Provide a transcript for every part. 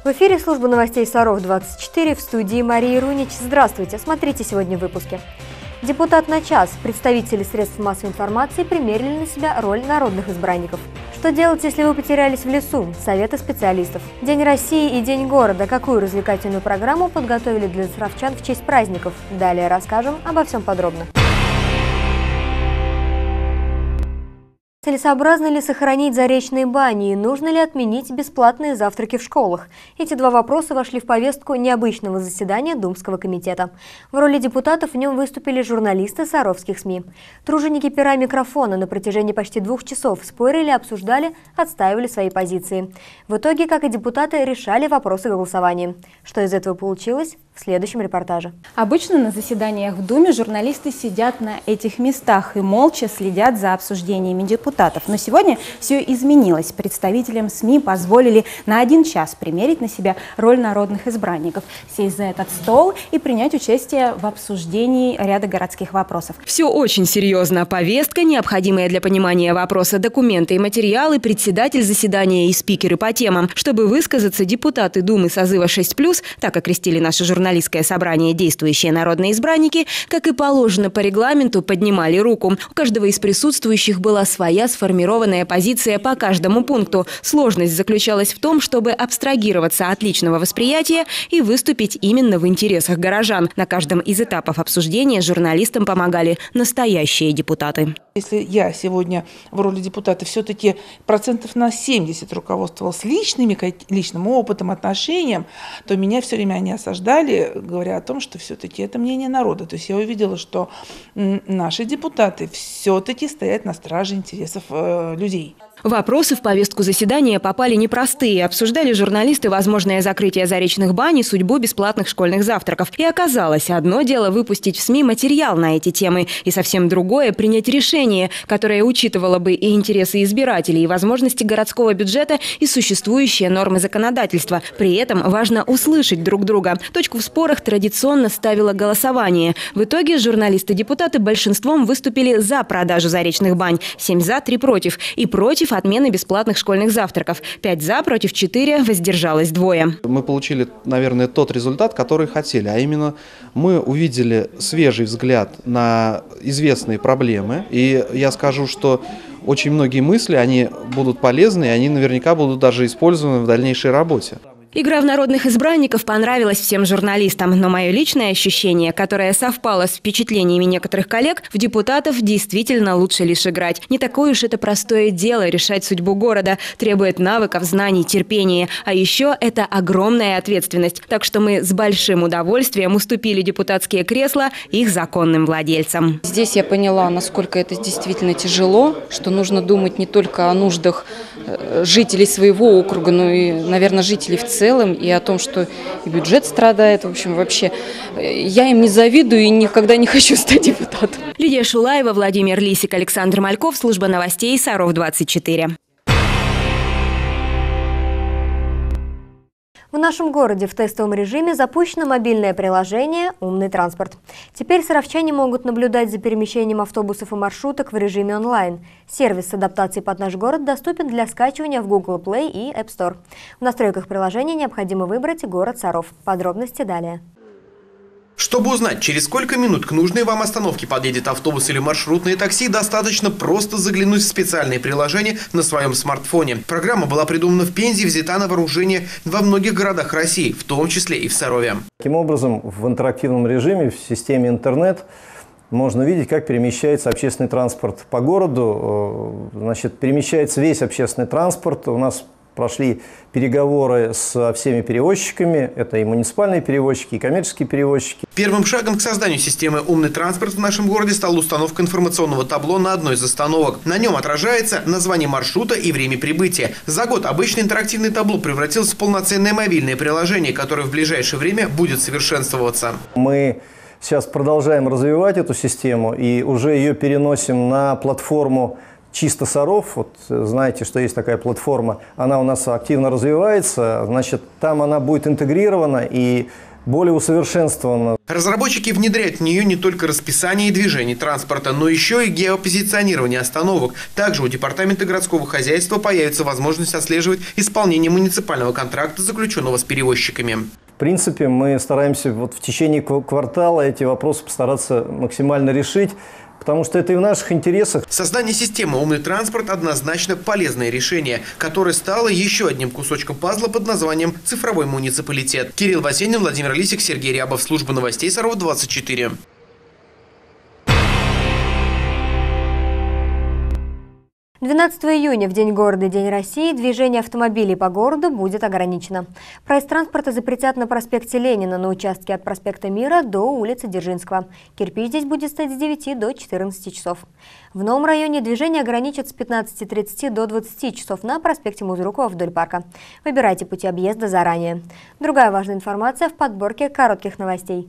В эфире служба новостей Саров-24, в студии Мария Рунич. Здравствуйте, смотрите сегодня в выпуске. Депутат на час. Представители средств массовой информации примерили на себя роль народных избранников. Что делать, если вы потерялись в лесу? Советы специалистов. День России и День города. Какую развлекательную программу подготовили для саровчан в честь праздников? Далее расскажем обо всем подробно. Целесообразно ли сохранить заречные бани и нужно ли отменить бесплатные завтраки в школах? Эти два вопроса вошли в повестку необычного заседания Думского комитета. В роли депутатов в нем выступили журналисты саровских СМИ. Труженики пера микрофона на протяжении почти 2 часов спорили, обсуждали, отстаивали свои позиции. В итоге, как и депутаты, решали вопросы голосования. Что из этого получилось? В следующем репортаже. Обычно на заседаниях в Думе журналисты сидят на этих местах и молча следят за обсуждениями депутатов. Но сегодня все изменилось. Представителям СМИ позволили на 1 час примерить на себя роль народных избранников, сесть за этот стол и принять участие в обсуждении ряда городских вопросов. Все очень серьезно. Повестка, необходимые для понимания вопроса документы и материалы, председатель заседания и спикеры по темам. Чтобы высказаться, депутаты Думы созыва 6+, так окрестили наши журналистское собрание действующие народные избранники, как и положено по регламенту, поднимали руку. У каждого из присутствующих была своя сформированная позиция по каждому пункту. Сложность заключалась в том, чтобы абстрагироваться от личного восприятия и выступить именно в интересах горожан. На каждом из этапов обсуждения журналистам помогали настоящие депутаты. Если я сегодня в роли депутата все-таки процентов на 70 руководствовалась личным опытом, отношением, то меня все время они осаждали, говоря о том, что все-таки это мнение народа. То есть я увидела, что наши депутаты все-таки стоят на страже интересов людей. Вопросы в повестку заседания попали непростые. Обсуждали журналисты возможное закрытие заречных бань и судьбу бесплатных школьных завтраков. И оказалось, одно дело выпустить в СМИ материал на эти темы, и совсем другое – принять решение, которое учитывало бы и интересы избирателей, и возможности городского бюджета, и существующие нормы законодательства. При этом важно услышать друг друга. Точку в спорах традиционно ставило голосование. В итоге журналисты-депутаты большинством выступили за продажу заречных бань. 7 за, 3 против. И против отмены бесплатных школьных завтраков. 5 за, против 4, воздержалось 2. Мы получили, наверное, тот результат, который хотели. А именно, мы увидели свежий взгляд на известные проблемы. И я скажу, что очень многие мысли, они будут полезны, и они наверняка будут даже использованы в дальнейшей работе. Игра в народных избранников понравилась всем журналистам, но мое личное ощущение, которое совпало с впечатлениями некоторых коллег, в депутатов действительно лучше лишь играть. Не такое уж это простое дело решать судьбу города, требует навыков, знаний, терпения. А еще это огромная ответственность. Так что мы с большим удовольствием уступили депутатские кресла их законным владельцам. Здесь я поняла, насколько это действительно тяжело, что нужно думать не только о нуждах жителей своего округа, но и, наверное, жителей в целом, и о том, что и бюджет страдает. В общем, вообще, я им не завидую и никогда не хочу стать депутатом. Лидия Шулаева, Владимир Лисик, Александр Мальков, служба новостей Саров-24. В нашем городе в тестовом режиме запущено мобильное приложение «Умный транспорт». Теперь саровчане могут наблюдать за перемещением автобусов и маршруток в режиме онлайн. Сервис с адаптацией под наш город доступен для скачивания в Google Play и App Store. В настройках приложения необходимо выбрать город Саров. Подробности далее. Чтобы узнать, через сколько минут к нужной вам остановке подъедет автобус или маршрутное такси, достаточно просто заглянуть в специальное приложение на своем смартфоне. Программа была придумана в Пензе и взята на вооружение во многих городах России, в том числе и в Сарове. Таким образом, в интерактивном режиме, в системе интернет, можно видеть, как перемещается общественный транспорт по городу. Значит, перемещается весь общественный транспорт. У нас прошли переговоры со всеми перевозчиками. Это и муниципальные перевозчики, и коммерческие перевозчики. Первым шагом к созданию системы «Умный транспорт» в нашем городе стала установка информационного табло на одной из остановок. На нем отражается название маршрута и время прибытия. За год обычное интерактивное табло превратилось в полноценное мобильное приложение, которое в ближайшее время будет совершенствоваться. Мы сейчас продолжаем развивать эту систему и уже ее переносим на платформу «Чисто Саров». Вот знаете, что есть такая платформа. Она у нас активно развивается. Значит, там она будет интегрирована, и более усовершенствована. Разработчики внедряют в нее не только расписание движений транспорта, но еще и геопозиционирование остановок. Также у Департамента городского хозяйства появится возможность отслеживать исполнение муниципального контракта, заключенного с перевозчиками. В принципе, мы стараемся в течение квартала эти вопросы постараться максимально решить, потому что это и в наших интересах. Создание системы «Умный транспорт» однозначно полезное решение, которое стало еще одним кусочком пазла под названием «Цифровой муниципалитет». Кирилл Васенин, Владимир Лисик, Сергей Рябов. Служба новостей Саров 24. 12 июня, в День города и День России, движение автомобилей по городу будет ограничено. Проезд транспорта запретят на проспекте Ленина на участке от проспекта Мира до улицы Дзержинского. Кирпич здесь будет стоять с 9 до 14 часов. В новом районе движение ограничат с 15:30 до 20 часов на проспекте Музурукова вдоль парка. Выбирайте пути объезда заранее. Другая важная информация в подборке коротких новостей.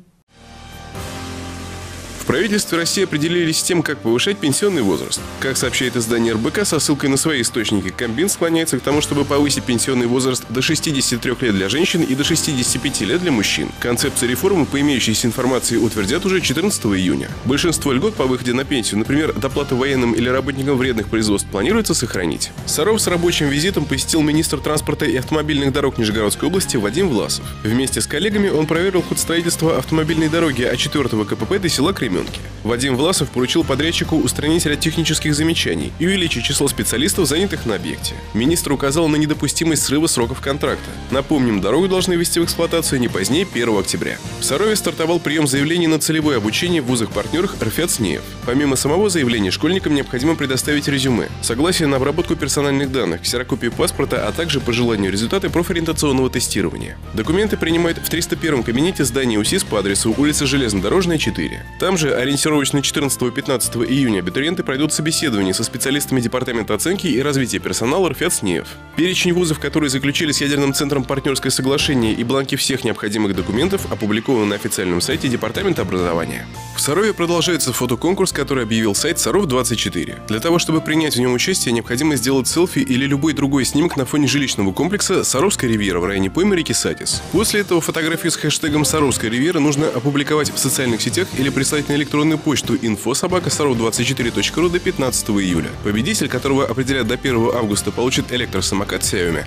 В правительстве России определились с тем, как повышать пенсионный возраст. Как сообщает издание РБК со ссылкой на свои источники, Кабмин склоняется к тому, чтобы повысить пенсионный возраст до 63 лет для женщин и до 65 лет для мужчин. Концепцию реформы по имеющейся информации утвердят уже 14 июня. Большинство льгот по выходе на пенсию, например, доплату военным или работникам вредных производств, планируется сохранить. Саров с рабочим визитом посетил министр транспорта и автомобильных дорог Нижегородской области Вадим Власов. Вместе с коллегами он проверил ход строительства автомобильной дороги А4 КПП до села Кременки. Вадим Власов поручил подрядчику устранить ряд технических замечаний и увеличить число специалистов, занятых на объекте. Министр указал на недопустимость срыва сроков контракта. Напомним, дорогу должны ввести в эксплуатацию не позднее 1 октября. В Сарове стартовал прием заявлений на целевое обучение в вузах-партнерах РФЯТ СНЕФ. Помимо самого заявления, школьникам необходимо предоставить резюме, согласие на обработку персональных данных, ксерокопию паспорта, а также по желанию результаты профориентационного тестирования. Документы принимают в 301 кабинете здания УСИС по адресу улица Железнодорожная, 4. Там же ориентировочно 14-15 июня абитуриенты пройдут собеседование со специалистами Департамента оценки и развития персонала РФЯТ СНЕФ. Перечень вузов, которые заключили с ядерным центром партнерское соглашение, и бланки всех необходимых документов опубликованы на официальном сайте Департамента образования. В Сарове продолжается фотоконкурс, который объявил сайт Саров-24. Для того, чтобы принять в нем участие, необходимо сделать селфи или любой другой снимок на фоне жилищного комплекса «Саровская ривьера» в районе поймы реки Сатис. После этого фотографию с хэштегом «Саровская ривьера» нужно опубликовать в социальных сетях или прислать на электронную почту info@sarov24.ru до 15 июля. Победитель, которого определят до 1 августа, получит электросамокат Xiaomi.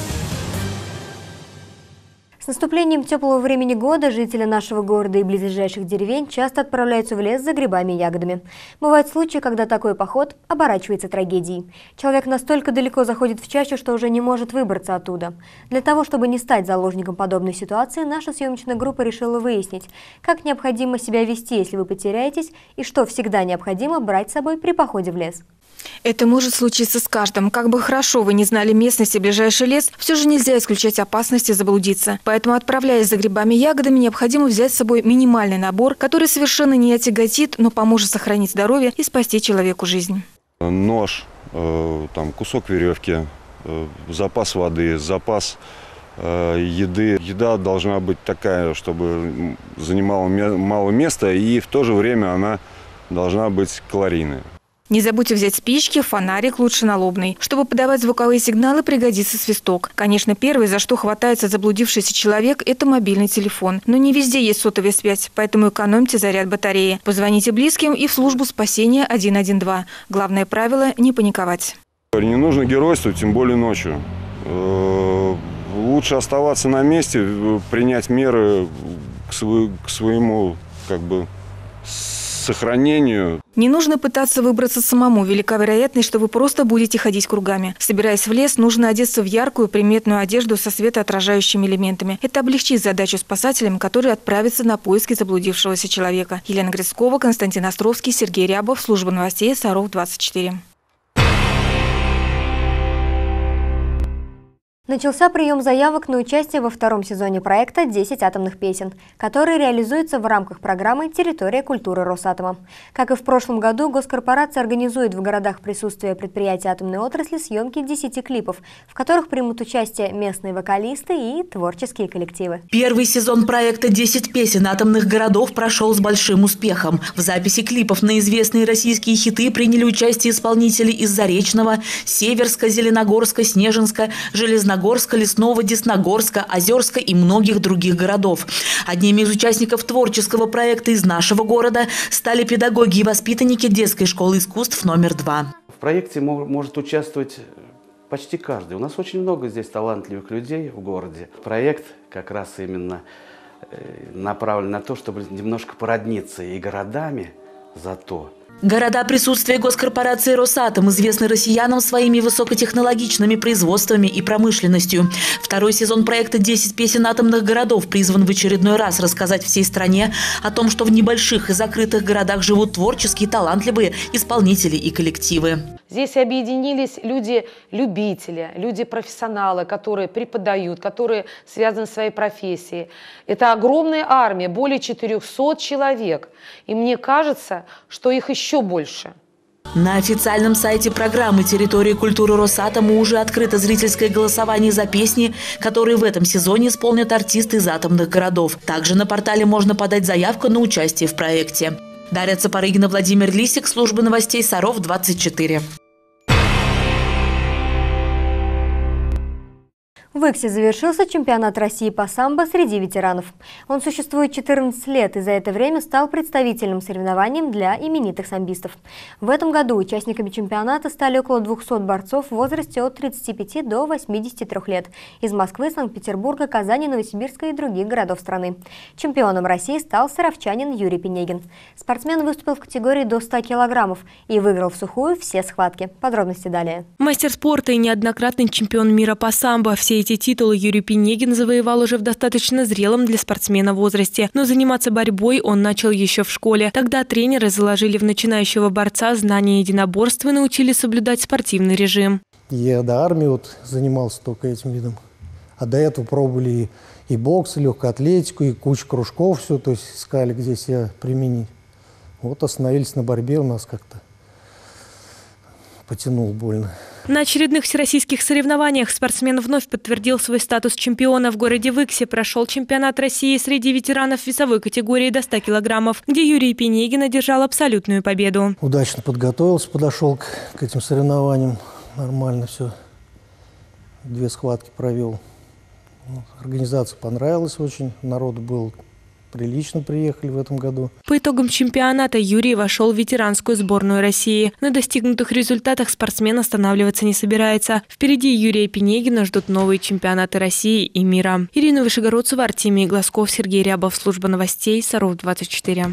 С наступлением теплого времени года жители нашего города и близлежащих деревень часто отправляются в лес за грибами и ягодами. Бывают случаи, когда такой поход оборачивается трагедией. Человек настолько далеко заходит в чащу, что уже не может выбраться оттуда. Для того, чтобы не стать заложником подобной ситуации, наша съемочная группа решила выяснить, как необходимо себя вести, если вы потеряетесь, и что всегда необходимо брать с собой при походе в лес. Это может случиться с каждым. Как бы хорошо вы не знали местность и ближайший лес, все же нельзя исключать опасности заблудиться. Поэтому, отправляясь за грибами и ягодами, необходимо взять с собой минимальный набор, который совершенно не отяготит, но поможет сохранить здоровье и спасти человеку жизнь. Нож, кусок веревки, запас воды, запас еды. Еда должна быть такая, чтобы занимала мало места, и в то же время она должна быть калорийной. Не забудьте взять спички, фонарик, лучше налобный. Чтобы подавать звуковые сигналы, пригодится свисток. Конечно, первое, за что хватается заблудившийся человек, это мобильный телефон. Но не везде есть сотовая связь, поэтому экономьте заряд батареи. Позвоните близким и в службу спасения 112. Главное правило – не паниковать. Не нужно геройствовать, тем более ночью. Лучше оставаться на месте, принять меры к своему сохранению. Не нужно пытаться выбраться самому. Велика вероятность, что вы просто будете ходить кругами. Собираясь в лес, нужно одеться в яркую приметную одежду со светоотражающими элементами. Это облегчит задачу спасателям, которые отправятся на поиски заблудившегося человека. Елена Грицкова, Константин Островский, Сергей Рябов. Служба новостей Саров-24. Начался прием заявок на участие во втором сезоне проекта «10 атомных песен», который реализуется в рамках программы «Территория культуры Росатома». Как и в прошлом году, госкорпорация организует в городах присутствия предприятий атомной отрасли съемки 10 клипов, в которых примут участие местные вокалисты и творческие коллективы. Первый сезон проекта «10 песен атомных городов» прошел с большим успехом. В записи клипов на известные российские хиты приняли участие исполнители из Заречного, Северска, Зеленогорска, Снежинска, Железногорска, Красногорска, Лесного, Десногорска, Озерска и многих других городов. Одними из участников творческого проекта из нашего города стали педагоги и воспитанники детской школы искусств номер 2. В проекте может участвовать почти каждый. У нас очень много здесь талантливых людей в городе. Проект как раз именно направлен на то, чтобы немножко породниться и городами зато. Города присутствия госкорпорации «Росатом» известны россиянам своими высокотехнологичными производствами и промышленностью. Второй сезон проекта «10 песен атомных городов» призван в очередной раз рассказать всей стране о том, что в небольших и закрытых городах живут творческие, талантливые исполнители и коллективы. Здесь объединились люди-любители, люди-профессионалы, которые преподают, которые связаны с своей профессией. Это огромная армия, более 400 человек. И мне кажется, что их еще больше. На официальном сайте программы «Территория культуры Росатома» уже открыто зрительское голосование за песни, которые в этом сезоне исполнят артисты из атомных городов. Также на портале можно подать заявку на участие в проекте. Дарья Цапарыгина, Владимир Лисик, служба новостей Саров 24. В Иксе завершился чемпионат России по самбо среди ветеранов. Он существует 14 лет и за это время стал представительным соревнованием для именитых самбистов. В этом году участниками чемпионата стали около 200 борцов в возрасте от 35 до 83 лет из Москвы, Санкт-Петербурга, Казани, Новосибирска и других городов страны. Чемпионом России стал саровчанин Юрий Пенегин. Спортсмен выступил в категории до 100 килограммов и выиграл в сухую все схватки. Подробности далее. Мастер спорта и неоднократный чемпион мира по самбо. Все эти титулы Юрий Пенегин завоевал уже в достаточно зрелом для спортсмена возрасте. Но заниматься борьбой он начал еще в школе. Тогда тренеры заложили в начинающего борца знания единоборства и научили соблюдать спортивный режим. Я до армии занимался только этим видом. А до этого пробовали и бокс, и легкую атлетику, и кучу кружков, все, то есть искали, где себя применить. Вот остановились на борьбе, у нас как-то потянул больно. На очередных всероссийских соревнованиях спортсмен вновь подтвердил свой статус чемпиона. В городе Иксе прошел чемпионат России среди ветеранов весовой категории до 100 килограммов, где Юрий Пенегин одержал абсолютную победу. Удачно подготовился, подошел к этим соревнованиям. Нормально все. 2 схватки провел. Организация понравилась очень, народу было прилично, приехали в этом году. По итогам чемпионата Юрий вошел в ветеранскую сборную России. На достигнутых результатах спортсмен останавливаться не собирается. Впереди Юрия Пенегина ждут новые чемпионаты России и мира. Ирина Вышегородцева, Артемий Глазков, Сергей Рябов, служба новостей Саров 24.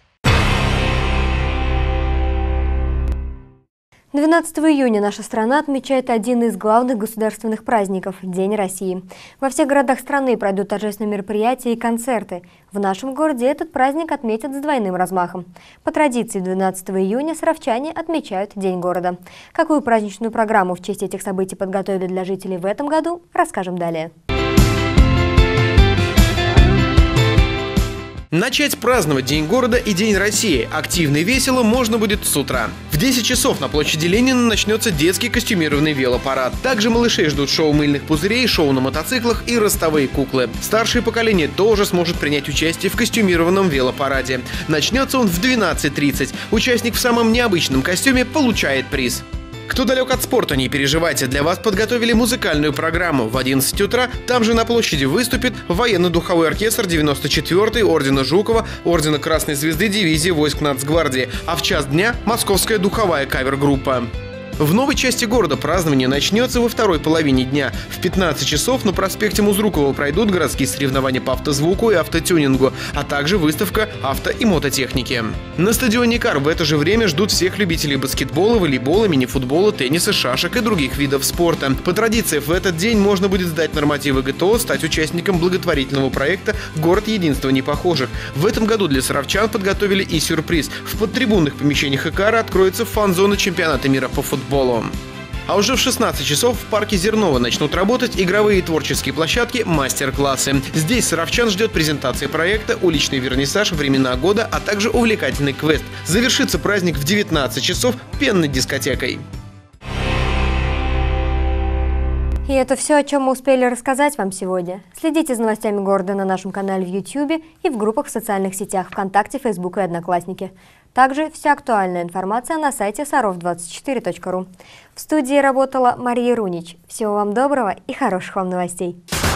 12 июня наша страна отмечает один из главных государственных праздников – День России. Во всех городах страны пройдут торжественные мероприятия и концерты. В нашем городе этот праздник отметят с двойным размахом. По традиции 12 июня саровчане отмечают День города. Какую праздничную программу в честь этих событий подготовили для жителей в этом году, расскажем далее. Начать праздновать День города и День России активно и весело можно будет с утра. В 10 часов на площади Ленина начнется детский костюмированный велопарад. Также малышей ждут шоу мыльных пузырей, шоу на мотоциклах и ростовые куклы. Старшее поколение тоже сможет принять участие в костюмированном велопараде. Начнется он в 12:30. Участник в самом необычном костюме получает приз. Кто далек от спорта, не переживайте, для вас подготовили музыкальную программу. В 11 утра там же на площади выступит военно-духовой оркестр 94-й ордена Жукова, ордена Красной Звезды дивизии войск Нацгвардии, а в час дня московская духовая кавер-группа. В новой части города празднование начнется во второй половине дня. В 15 часов на проспекте Музрукова пройдут городские соревнования по автозвуку и автотюнингу, а также выставка авто- и мототехники. На стадионе «Кар» в это же время ждут всех любителей баскетбола, волейбола, мини-футбола, тенниса, шашек и других видов спорта. По традиции, в этот день можно будет сдать нормативы ГТО, стать участником благотворительного проекта «Город единства непохожих». В этом году для саровчан подготовили и сюрприз. В подтрибунных помещениях «Икара» откроется фан-зона чемпионата мира по футболу. А уже в 16 часов в парке Зернова начнут работать игровые и творческие площадки, мастер-классы. Здесь саровчан ждет презентация проекта, уличный вернисаж, времена года, а также увлекательный квест. Завершится праздник в 19 часов пенной дискотекой. И это все, о чем мы успели рассказать вам сегодня. Следите за новостями города на нашем канале в YouTube и в группах в социальных сетях ВКонтакте, Фейсбук и Одноклассники. Также вся актуальная информация на сайте sarov24.ru. В студии работала Мария Рунич. Всего вам доброго и хороших вам новостей.